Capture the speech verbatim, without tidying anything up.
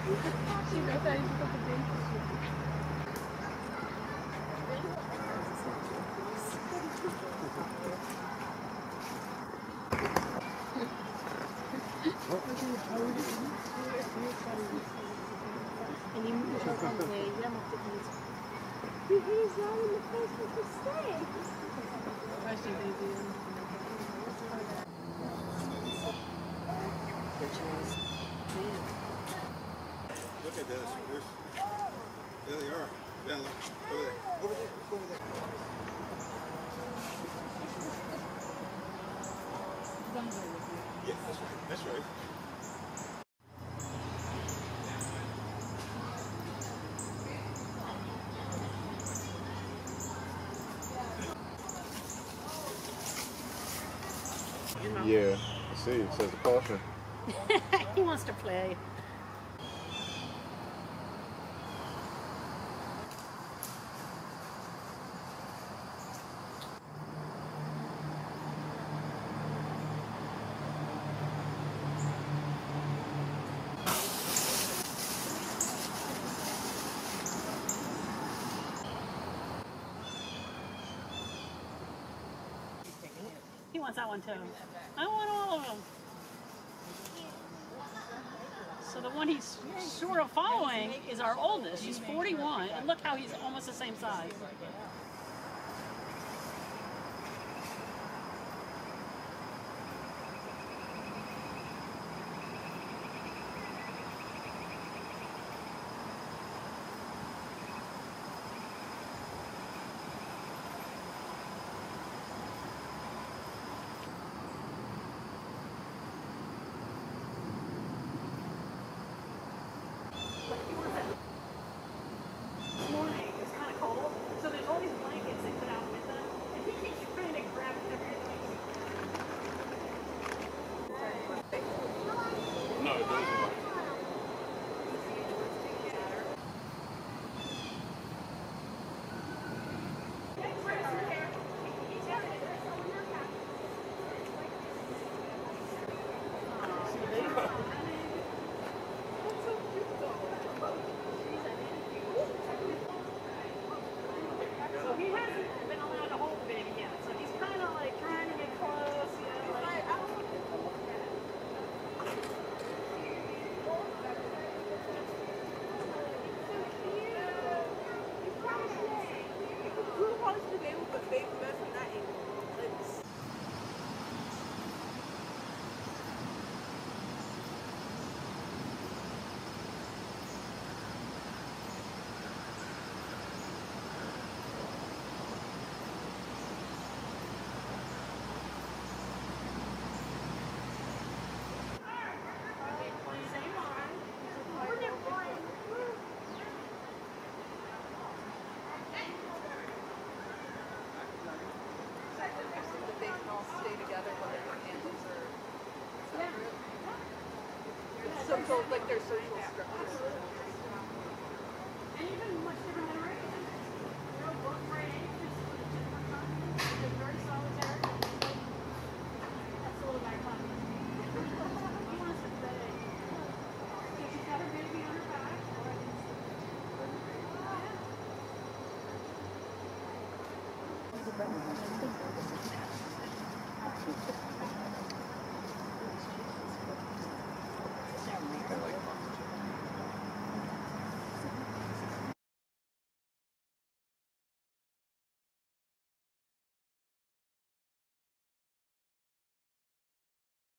Sì, in realtà è tutto dentro. E li muovono anche, vediamo che dice. He's not in the place with the snake. Especially baby. Look at this. There's, there they are. Yeah, look. Over there. Over there. Over there. Yeah, that's right. That's right. Yeah, I see. It says a caution. He wants to play. He wants that one too. I want all of them. So the one he's sort of following is our oldest. She's forty-one, and look how he's almost the same size. This morning it was kind of cold, so there's all these blankets they put out with them, and he keeps trying to grab everything. No, it doesn't. He hasn't been allowed to hold the baby yet, so he's kind of like trying to get close, you know, like, So, so like their social structure. and even much different than regular. They're all both right ages for the different kinds. They're very solitary. That's a little guy puppy. He wants to play. So she's got her baby on her back. Yeah.